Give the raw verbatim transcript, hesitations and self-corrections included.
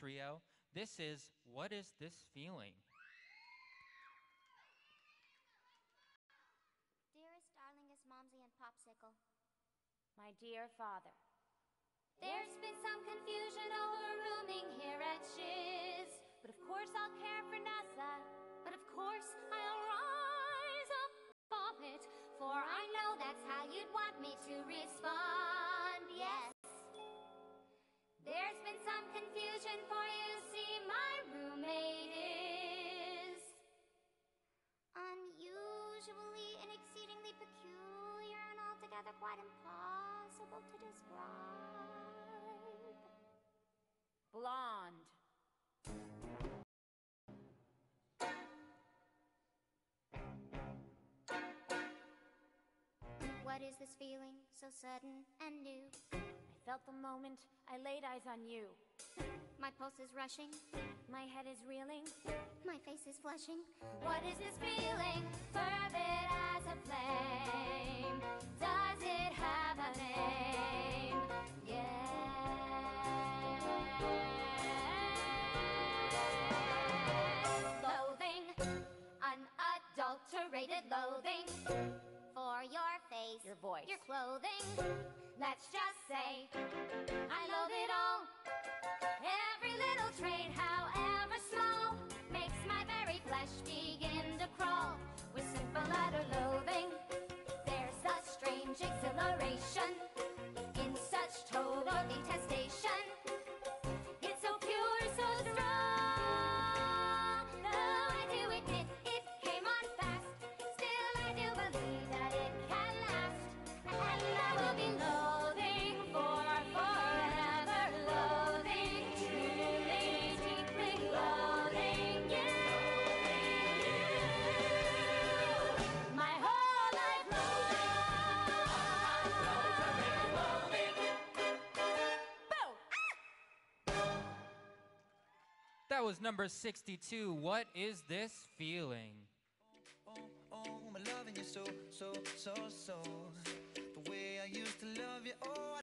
trio. This is What Is This Feeling? Dearest, darlingest Momsy and Popsicle. My dear father. There's been some confusion over rooming here at Shiz. But of course I'll care for Nessa. But of course I'll rise above it, for I know that's how you'd want me to respond, yes. There's been some confusion, for you see my roommate is unusually and exceedingly peculiar and altogether quite impossible to describe. Blonde. What is this feeling so sudden and new? I felt the moment I laid eyes on you. My pulse is rushing, my head is reeling, my face is flushing. What is this feeling, fervid as a flame? Does it have a name? Yeah. Loathing, unadulterated loathing for your face, your voice, your clothing. Let's just say I loathe it all. Every little trait, however small, makes my very flesh begin to crawl. With simple utter loathing, there's a strange exhilaration in such total detestation. It's so pure, so strong. Though I do admit it came on fast, still I do believe that it can last. And I will be loathing for forever, loathing, truly, deeply loathing you. My whole life long. That was number sixty-two, What Is This Feeling? Oh, oh, my loving you so, so, so, so. The way I used to love you, oh.